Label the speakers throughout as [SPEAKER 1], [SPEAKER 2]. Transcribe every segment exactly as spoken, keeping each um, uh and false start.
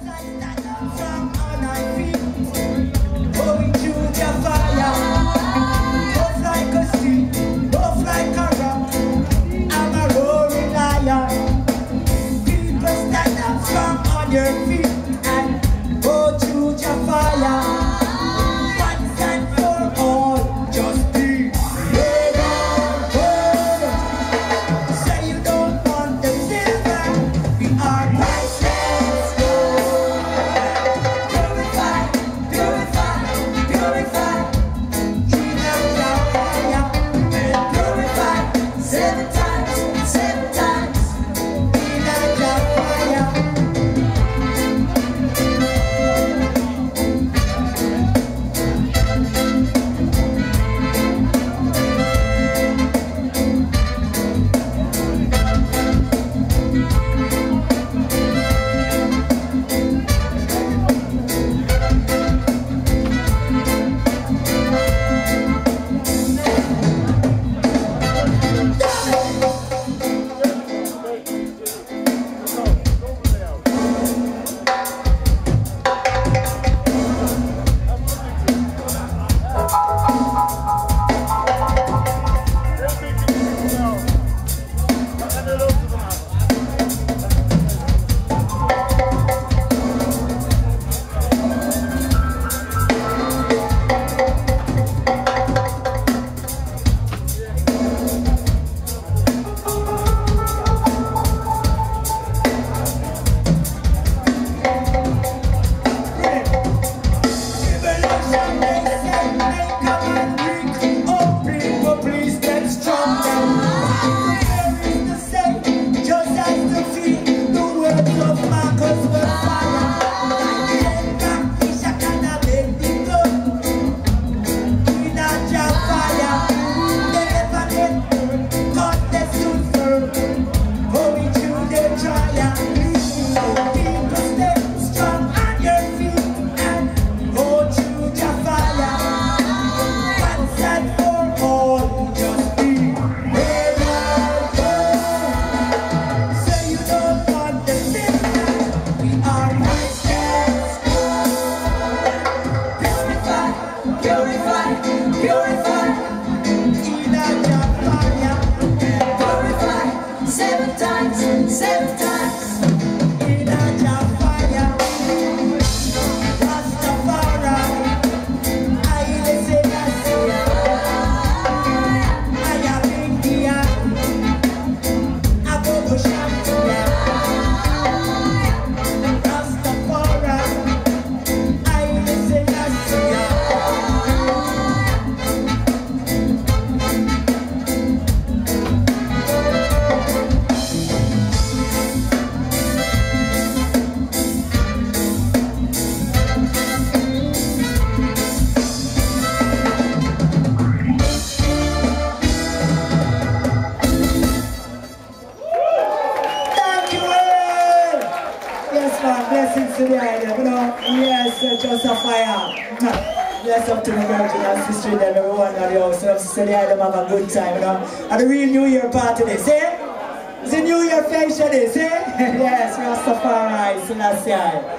[SPEAKER 1] blessings to the idea, you know. Yes, uh, just a fire. Bless up to the virgin and sister and everyone at the house. So sister the idea have a good time, you know. And the real New Year party this, eh? It's a New Year facial this, eh? Yes, Rastafari, Selassie.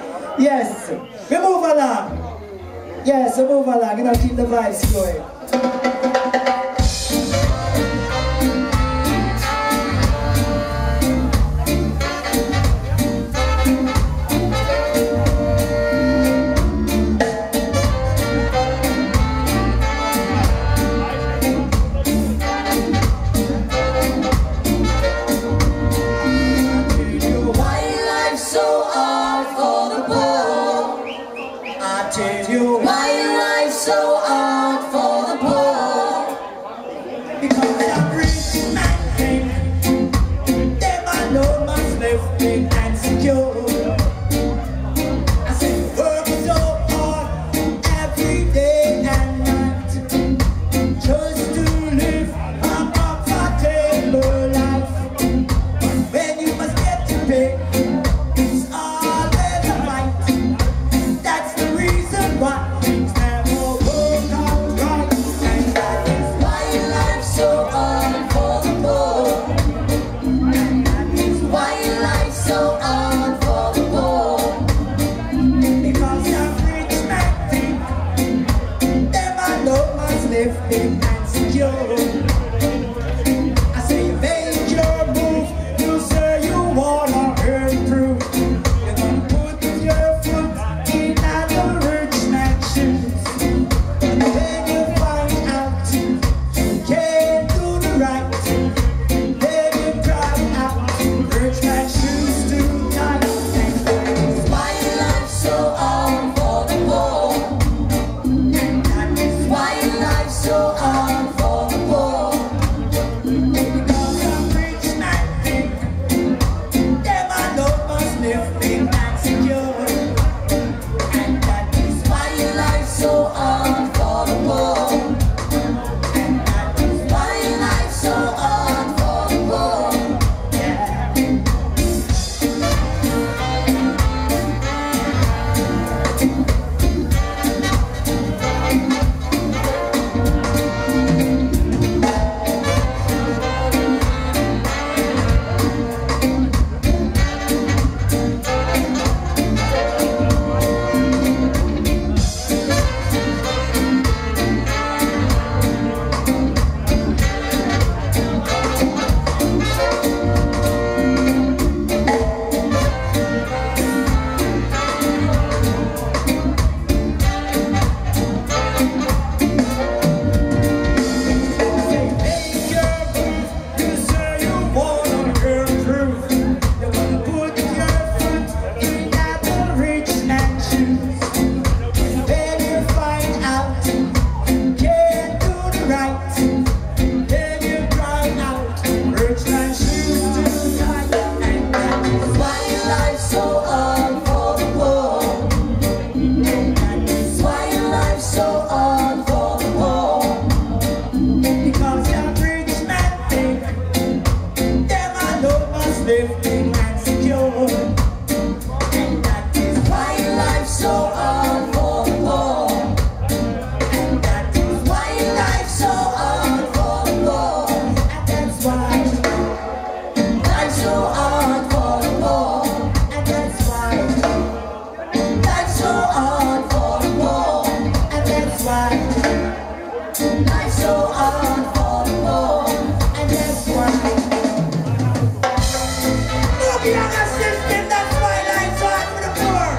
[SPEAKER 1] Yes, we move along. Yes, we move along, you know, keep the vibes going.
[SPEAKER 2] Why life's so hard for the poor?
[SPEAKER 1] uplifting and secure. And that is why life's so hard for the poor. And that is why life's so hard for the poor. And that's why life's so hard for the poor. And that's why life's so hard for the poor. And that's why life's so hard for the poor. And that's why looking at the system, that's why life's hard for the poor.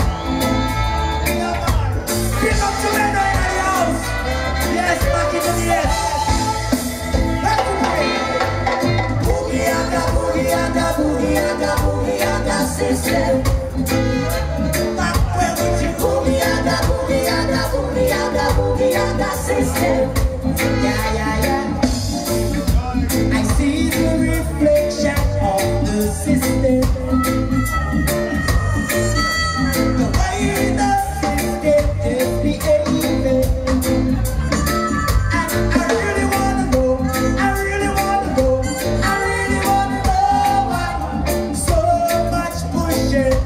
[SPEAKER 1] Pick up the window in the house. Yes, back into the yes. Back to me. Boogie aga, boogie aga, boogie aga, boogie aga system. Back where with you. Boogie aga, boogie aga, boogie aga, boogie aga system. Yeah, yeah, yeah. I see the reflection of the system. The way the system is behaving. And I really wanna know, I really wanna know, I really wanna know why so much pushing.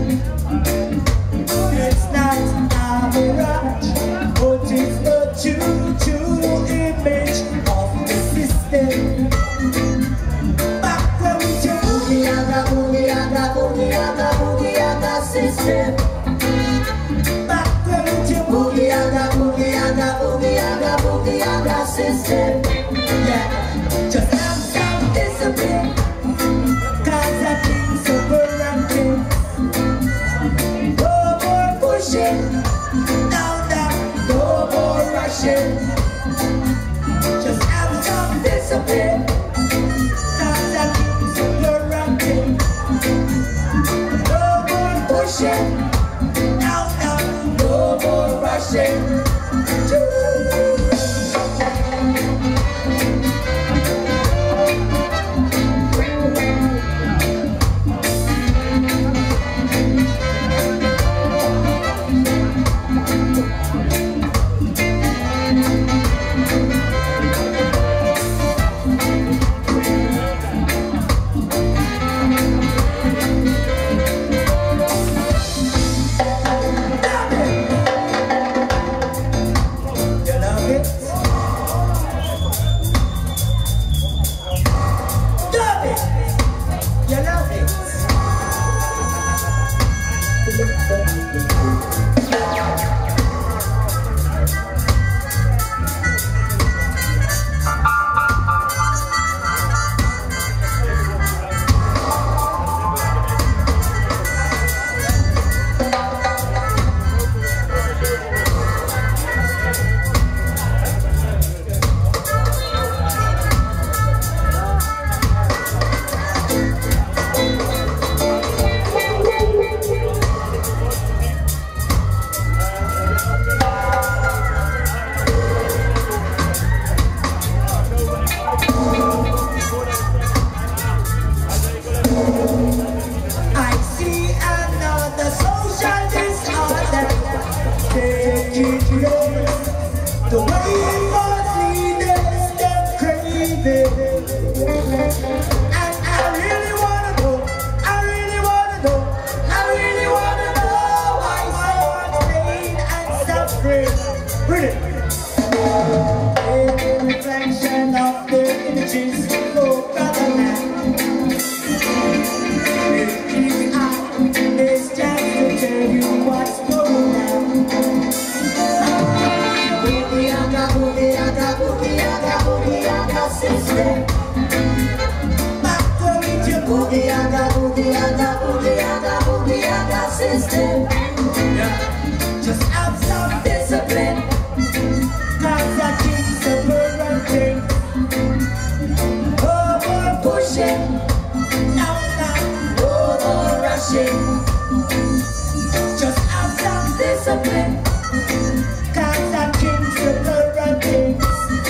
[SPEAKER 1] It's not a mirage, but it's the true, true image of the system. Back where we do boogie aga, boogie aga, boogie aga, boogie aga system. Back where we do boogie aga, boogie aga, boogie aga, boogie aga system. Yeah, just have some discipline, 'cause I think super and things. No more pushing, down, down, no more rushing. Just have some discipline, 'cause I think super and things. No more pushing, down, down, no more rushing. You love it? Love it! You love it? I see another social disorder taking place. The way most leaders them craving. And I really wanna know, I really wanna know, I really wanna know why so much pain and suffering. Read it. A reflection of their images, oh brother man. It's just to tell you what's going on. Boogie aga, boogie aga, boogie aga, boogie aga system. Back where we do boogie aga, boogie aga, boogie aga, boogie aga system. Yeah. Just have some discipline, 'cause I keep super and things. Over pushing, now, now, over rushing. Just have some discipline, 'cause I keep super and things.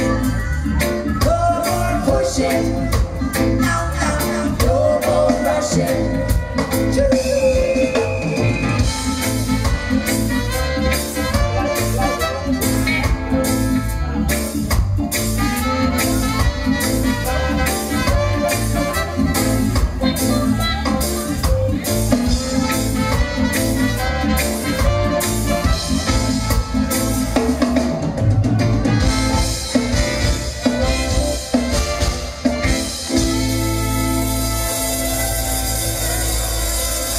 [SPEAKER 1] Over pushing, now, now, over rushing.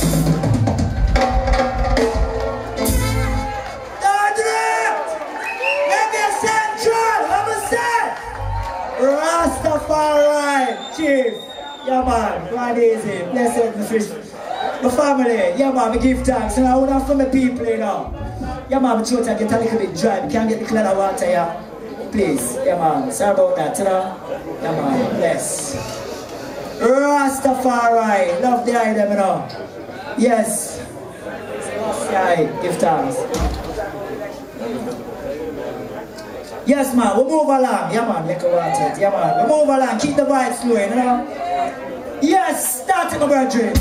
[SPEAKER 1] Dordrecht! Reggae Central! Have a set! Rastafari! Chief! Yeah man, God easy. Blessed my fish. My family, yeah man, I give thanks. And I would have for my people, you know. Yeah man, my throat I get a little bit dry. I can't get the clean of water here. Please, yeah man, sorry about that, you know. Yeah man, bless. Rastafari, love the item, you know. Yes. Yeah, give thanks. Yes man, we move along. Yeah man, make a water. Yeah man, we move along. Keep the vibes flowing, you know. Yes, start it, my brethren.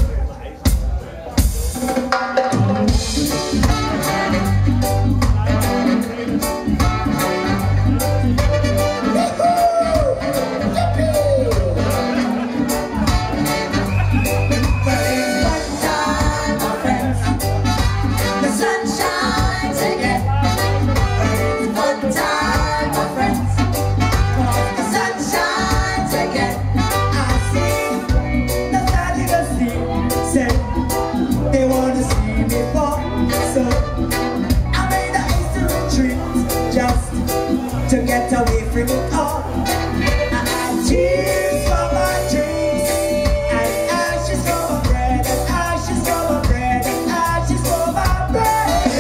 [SPEAKER 1] To get away from it all, I had tears for my dreams, and ashes for my bread, and ashes for my bread, and ashes for my bread.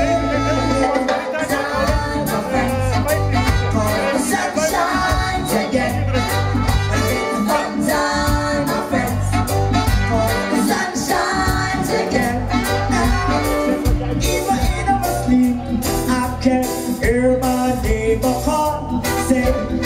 [SPEAKER 1] Time, my friends, for the sunshine to get. It's fun time, my friends, for the sunshine to get. Even in my sleep, I can hear my neighbor call, say,